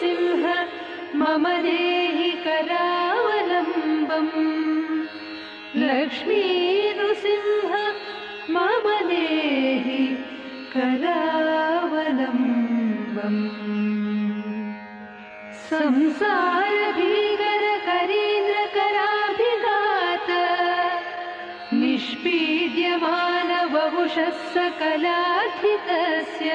नृसिंह मम देहि करावलम्बम् लक्ष्मी नृसिंह मम देहि करावलम्बम् संसार भीकर करीन्द्र कराभिघात निष्पीड्यमान वपुषः सकलार्थितस्य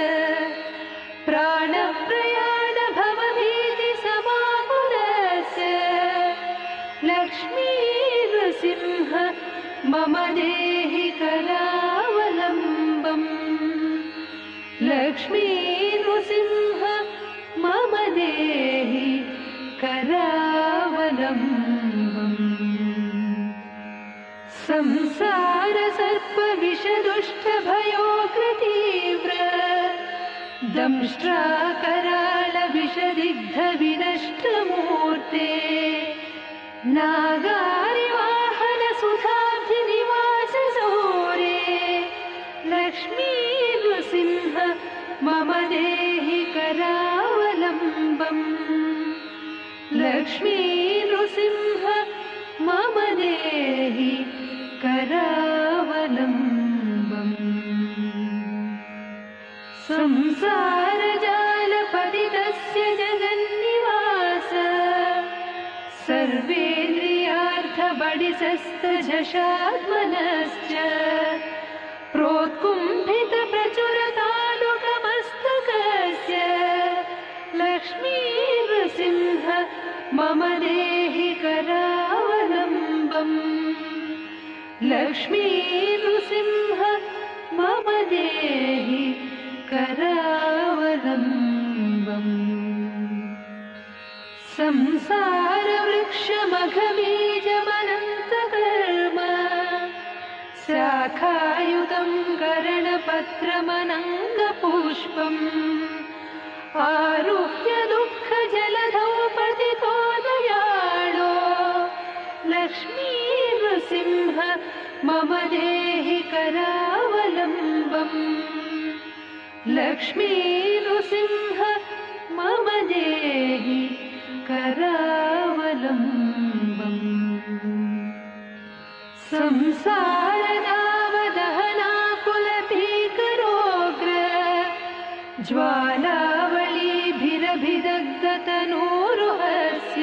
प्राणप्रयाण भवभीति समाकुलस्य लक्ष्मी नृसिंह मम देहि करावलम्बम् लक्ष्मी नृसिंह मम देहि करावलम्बम् संसार सर्प विषदुष्ट भयोग्रतीव्र दंष्ट्राकराल विषदिग्ध विनष्टमूर्ते नागारिवाहन सुधाब्धि निवास सौरे लक्ष्मी नृसिंह मम देहि करावलम्बम् लक्ष्मी नृसिंह मम देहि करावलम्बम् संसार जालपतितस्य जगन्निवास सर्वेन्द्रियार्थबडिसस्तझषात्मनश्च प्रोत्कुम्भित प्रचुरतालुकमस्तकस्य लक्ष्मी नृसिंह मम देहि करावलम्बम् लक्ष्मी नृसिंह मम देहि करावलम्बम् संसारवृक्षमघबीजमनन्तकर्म शाखायुतं करणपत्रमनङ्गपुष्पम् आरुह्य दुःखजलधौ पतितो दयाळो लक्ष्मी नृसिंह मम देहि करावलम्बम् लक्ष्मी नृसिंह मम देहि करावलम्बम् संसारदावदहनाकुलभीकरोग्र ज्वालावलीभिरभिदग्धतनूरुहस्य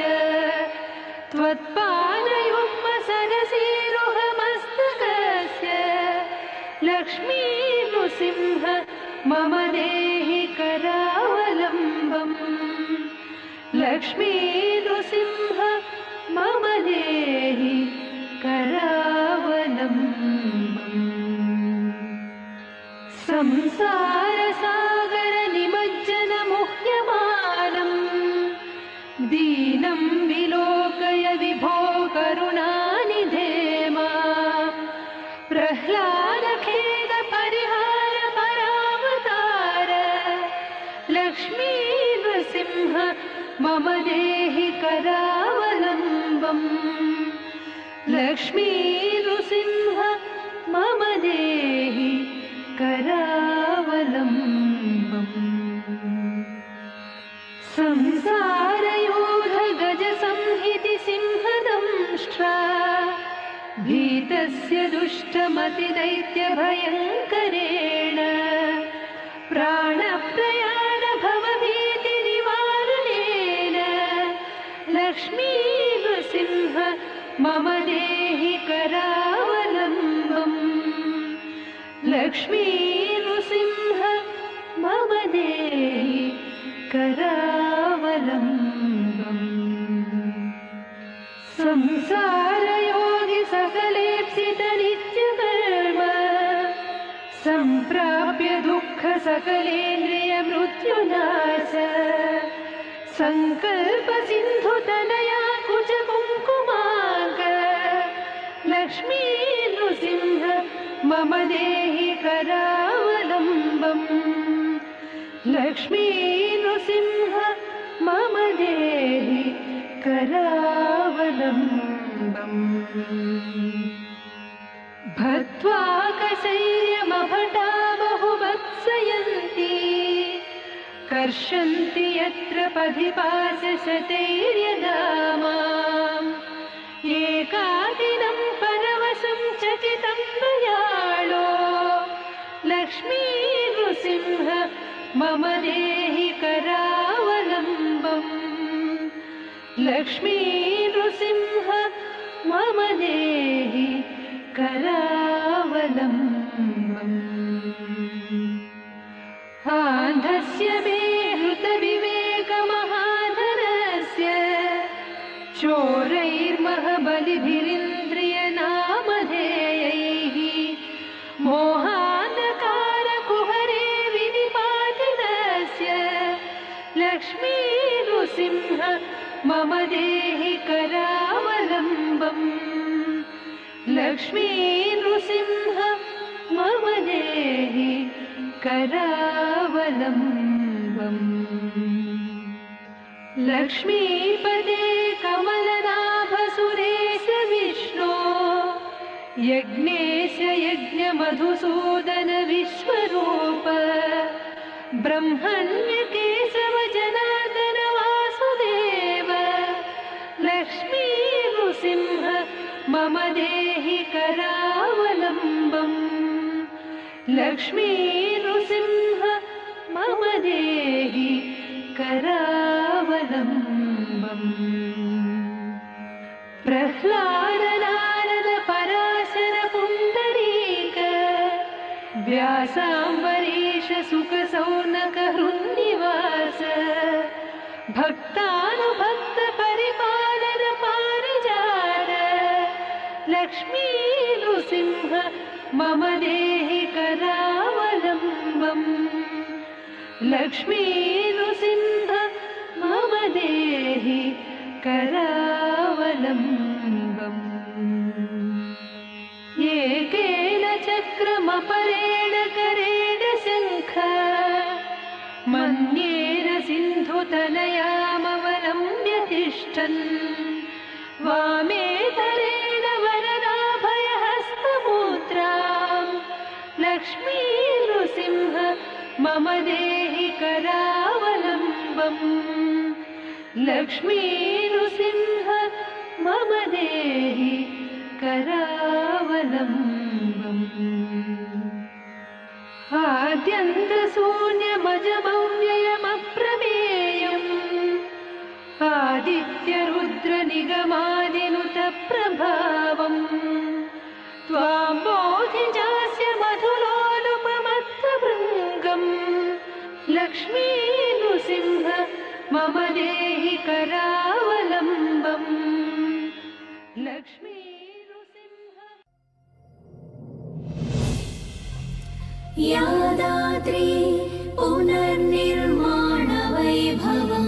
त्वत्पादयुग्मसरसीरुहमस्तकस्य लक्ष्मी नृसिंह मम देहि करावलम्बम् लक्ष्मी नृसिंह मम देहि करावलम्बम् संसारसागर निमज्जन मुह्यमानम् दीनं विलोकय विभो करुणानिधे माम् प्रह्लादखेद परिहार परावतार लक्ष्मी नृसिंह मम देहि करावलम्बम् लक्ष्मी नृसिंह मम देहि करावलम्बम् संसारयोध गज संहिति सिंहदंष्ट्रा भीतस्य दुष्टमतिदैत्य भयङ्करेण प्राणप्रयाण भवभीति निवारणेन लक्ष्मी नृसिंह मम देहि करावलम्बम् लक्ष्मी नृसिंह मम देहि करावलम्बम् संसारयोगि सकलेप्सित नित्यकर्म सम्प्राप्य दुःख सकलेन्द्रिय मृत्युनाश संकल्प सिन्धुतनया कुच कुङ्कुमाङ्ग लक्ष्मी नृसिंह मम देहि करावलम्बम् लक्ष्मी नृसिंह मम देहि करावलम्बम् भत्वाकशैर्यमभटा बहुवत्सयन्ती कर्षन्ति यत्र पथिपाशशतैर्यदा माम् एकाकिनं परवशं चकितं दयाळो लक्ष्मीनृसिंह मम देहि करावलम्बम् लक्ष्मीनृसिंह मम देहि करावलम्बम् आन्धस्य मे हृतविवेकमहाधरस्य चोरैर्महबलिभिरिन्द्रियनामधेयैः मोहान्धकारकुहरे विनिपातितस्य लक्ष्मीनृसिंह मम देहि करावलम्बम् लक्ष्मीनृसिंह मम देहि करावलम्बम् लक्ष्मीपदे कमलनाभ सुरेश विष्णो यज्ञेश यज्ञमधुसूदन विश्वरूप ब्रह्मण्य केशव जनार्दन वासुदेव लक्ष्मीनृसिंह मम देहि करावलम्बम् लक्ष्मीनृसिंह मम देहि करावलम्बम् प्रह्लादनारद पराशर पुण्डरीक व्यासाम्बरीश सुख सौनक हृन्निवास भक्तानुभक्त परिपालन पारिजात लक्ष्मीनृसिंह मम देहि करावलम्बम् लक्ष्मीनृसिंह मम देहि करावलम्बम् एकेन चक्रमपरेण करेण शङ्ख मन्येन सिन्धुतनयामवलम्ब्य तिष्ठन् वामेतरेण वरदाभयहस्तमुद्रां लक्ष्मीनृसिंह मम देहि करावलम्बम् लक्ष्मीनृसिंह मम देहि करावलम्बम् आद्यन्तशून्यमजमव्ययमप्रमेयम् आदित्यरुद्रनिगमादिनुतप्रभावम् त्वां बोधिजास्य मधुलोलुपमत्तभृङ्गम् लक्ष्मीनृसिंह मम देहि करावलम्बम् लक्ष्मीनृसिंह यादाद्रि पुनर्निर्माणवैभवम्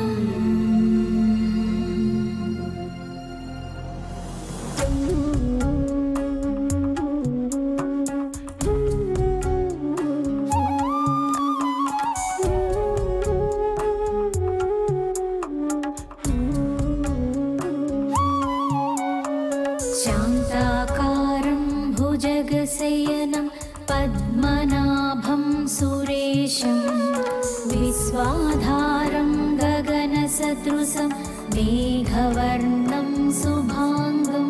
शान्ताकारं भुजगशयनं पद्मनाभं सुरेशं विश्वाधारं गगनसदृशं मेघवर्णं शुभाङ्गम्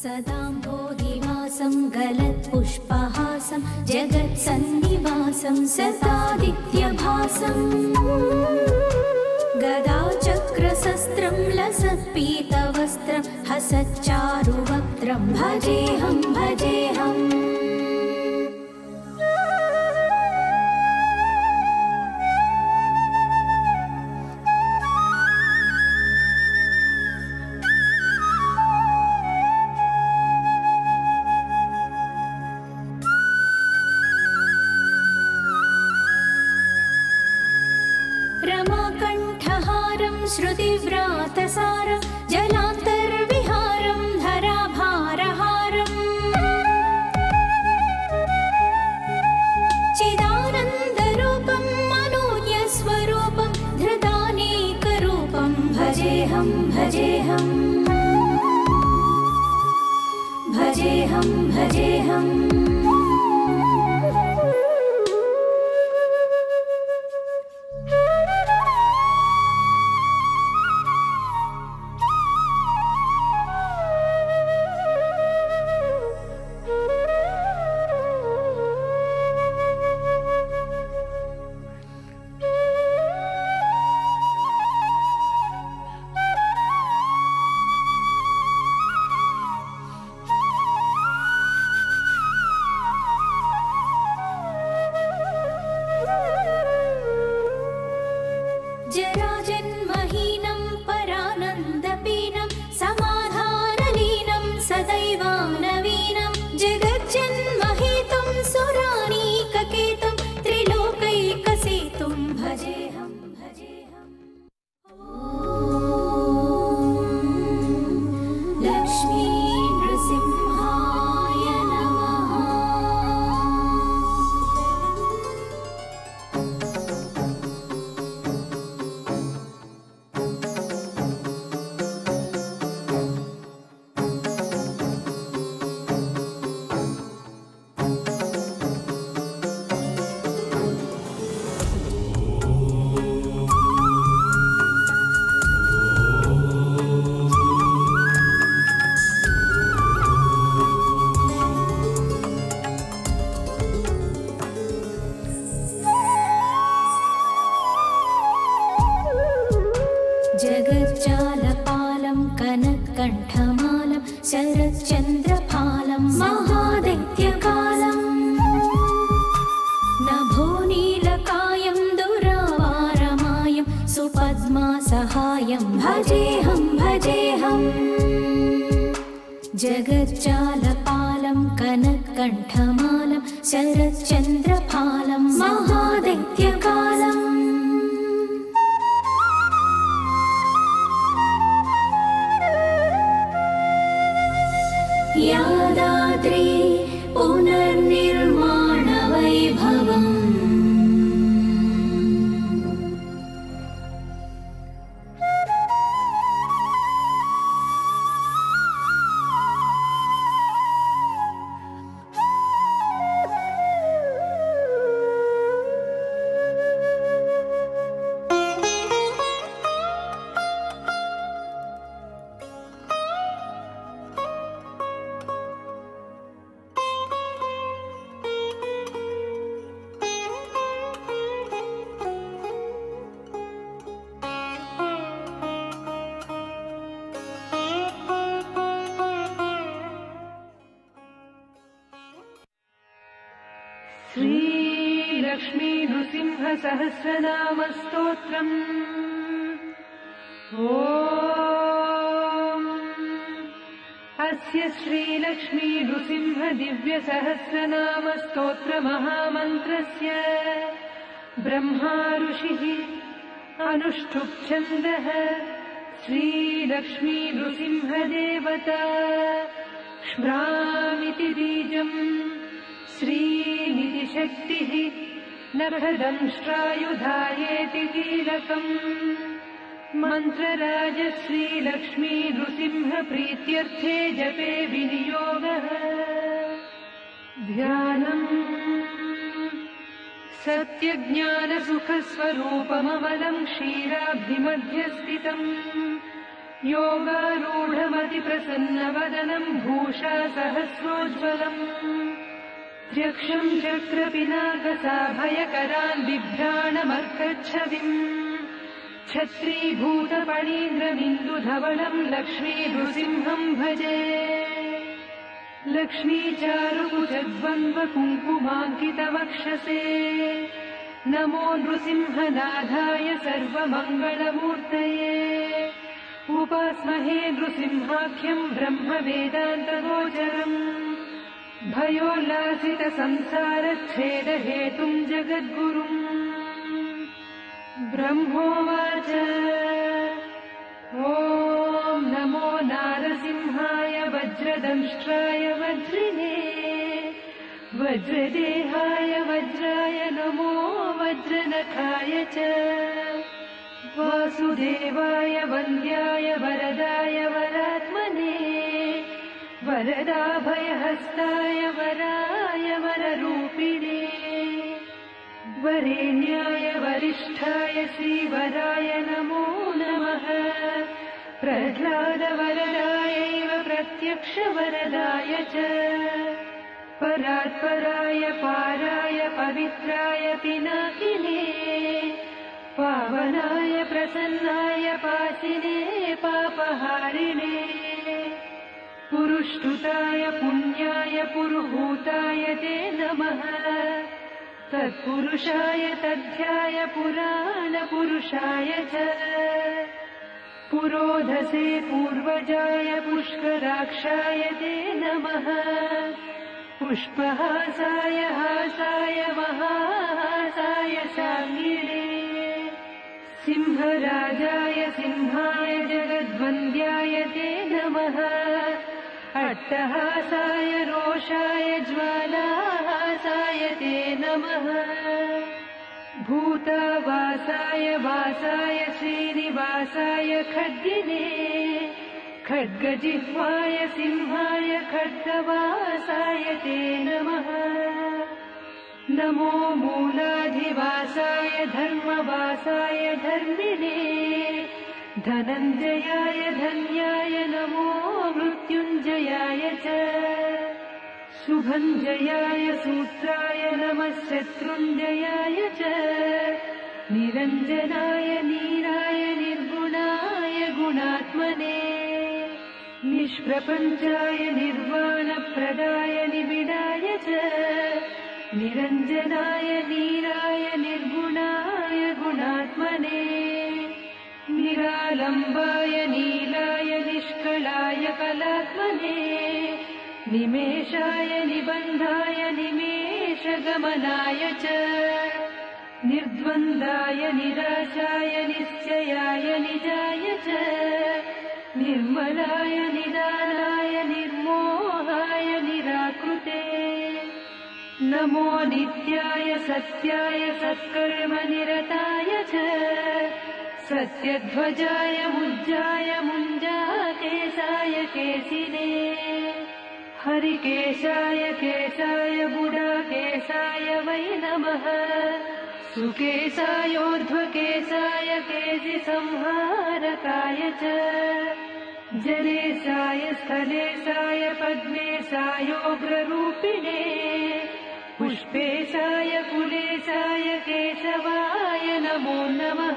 सदाम्भोधिवासं गलत्पुष्पहासं जगत्सन्निवासं सदादित्यभासम् गदाचक्रशस्त्रं लसत्पीतवस्त्रं हसच्चारुवक्त्रं भजेऽहं भजेऽहम् रमाकण्ठहारं श्रुतिव्रातसारं जलान्तर्विहारं धराभारहारम् चिदानन्दरूपं मनोज्ञस्वरूपं धृतानेकरूपं भजेऽहं भजेऽहम् भजेऽहं भजेऽहम् जराजन्महीनं परानन्दपीनं समाधानलीनं सदैवानवीनं जगज्जन्महेतुं सुरानीककेतुं त्रिलोकैकसेतुं भजेऽहं भजेऽहम् लक्ष्मी नृसिंहाय नमः। जगज्जालपालं कनत्कण्ठमालं शरच्चन्द्रफालं महादैत्यकालम् नभोनीलकायं दुरावारमायं सुपद्मासहायं भजेऽहं भजेऽहम् जगज्जालपालं कनत्कण्ठमालं शरच्चन्द्रफालं महादैत्यकालम् यादाद्रि पुनर्निर्माणवैभवम् श्रीलक्ष्मी नृसिंह सहस्रनाम स्तोत्रम्। ॐ अस्य श्रीलक्ष्मी नृसिंह दिव्य सहस्रनाम स्तोत्र महामन्त्रस्य ब्रह्मा ऋषिः अनुष्ठुप् छन्दः श्रीलक्ष्मी नृसिंह देवता श्म्रामिति बीजम् श्रीनिधि शक्तिः नखदंष्ट्रायुधायेति कीलकम् मन्त्रराज श्रीलक्ष्मी नृसिंह प्रीत्यर्थे जपे विनियोगः। ध्यानम् सत्यज्ञानसुखस्वरूपममलम् क्षीराब्धिमध्यस्थितम् योगारूढमतिप्रसन्नवदनम् भूषा सहस्रोज्ज्वलम् त्र्यक्षम् चक्रपिनाकसाभयकरान् बिभ्राणमर्कच्छविम् छत्रीभूतपणीन्द्रमिन्दुधवलम् लक्ष्मी नृसिंहम् भजे लक्ष्मीचारुकुजद्वन्द्वकुङ्कुमाङ्कितवक्षसे नमो नृसिंहनाथाय सर्वमङ्गलमूर्तये उपास्महे नृसिंहाख्यम् ब्रह्मवेदान्तगोचरम् भयोल्लासितसंसारच्छेदहेतुम् जगद्गुरुम् ब्रह्मोवाच ॐ नमो नारसिंहाय वज्रदंष्ट्राय वज्रिने वज्रदेहाय वज्राय नमो वज्रनखाय च वासुदेवाय वन्द्याय वरदाय वरात्मने वरदाभयहस्ताय वराय वररूपिणे वरेण्याय वरिष्ठाय श्रीवराय नमो नमः प्रह्लादवरदायैव प्रत्यक्षवरदाय च परात्पराय पाराय पवित्राय पिनाकिने पावनाय प्रसन्नाय पासिने पापहारिणे पुरुष्टुताय पुण्याय पुरुहूताय ते नमः तत्पुरुषाय तद्ध्याय पुराणपुरुषाय च पुरोधसे पूर्वजाय पुष्कराक्षाय ते नमः पुष्पहासाय हासाय महाहासाय शाङ्गिणे सिंहराजाय सिंहाय जगद्वन्द्याय ते नमः अट्टहासाय रोषाय ज्वालाहासाय ते नमः भूतावासाय वासाय श्रीनिवासाय खड्गिने खड्गजिह्वाय सिंहाय खड्गवासाय ते नमः नमो मूलाधिवासाय धर्मवासाय धर्मिणे धनञ्जयाय धन्याय नमो मृत्युञ्जयाय च शुभञ्जयाय सूत्राय नमः शत्रुञ्जयाय च निरञ्जनाय नीराय निर्गुणाय गुणात्मने निष्प्रपञ्चाय निर्वाणप्रदाय निबिडाय च निरञ्जनाय नीराय निर्गुणाय गुणात्मने निरालम्बाय नीलाय निष्कलाय कलात्मने निमेषाय निबन्धाय निमेषगमनाय च निर्द्वन्द्वाय निराशाय निश्चयाय निजाय च निर्मलाय निदानाय निर्मोहाय निराकृते नमो नित्याय सत्याय सत्कर्मनिरताय च सत्यध्वजाय मुञ्जाय मुञ्जाकेशाय केशिने हरिकेशाय केशाय बुडाकेशाय वै नमः सुकेशायोर्ध्वकेशाय केशिसंहारकाय च जनेशाय स्थलेशाय पद्मेशायोग्ररूपिणे पुष्पेशाय कुलेशाय केशवाय नमो नमः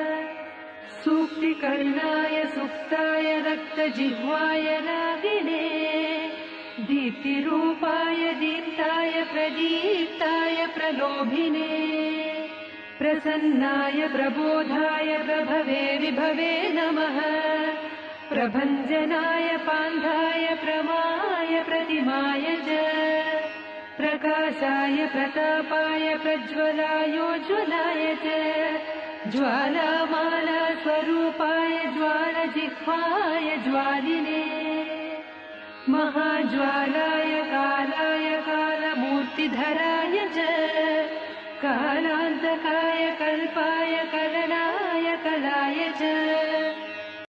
सूक्तिकर्णाय सुप्ताय रक्तजिह्वाय रागिणे दीप्तिरूपाय दीप्ताय प्रदीप्ताय प्रलोभिने प्रसन्नाय प्रबोधाय प्रभवे विभवे नमः प्रभञ्जनाय पान्धाय प्रमाय प्रतिमाय च प्रकाशाय प्रतापाय प्रज्वलायोज्ज्वलाय च ज्वालामाला स्वरूपाय ज्वालजिह्वाय ज्वालिने महाज्वालाय कालाय कालमूर्तिधराय च कालान्तकाय कल्पाय कलनाय कलाय च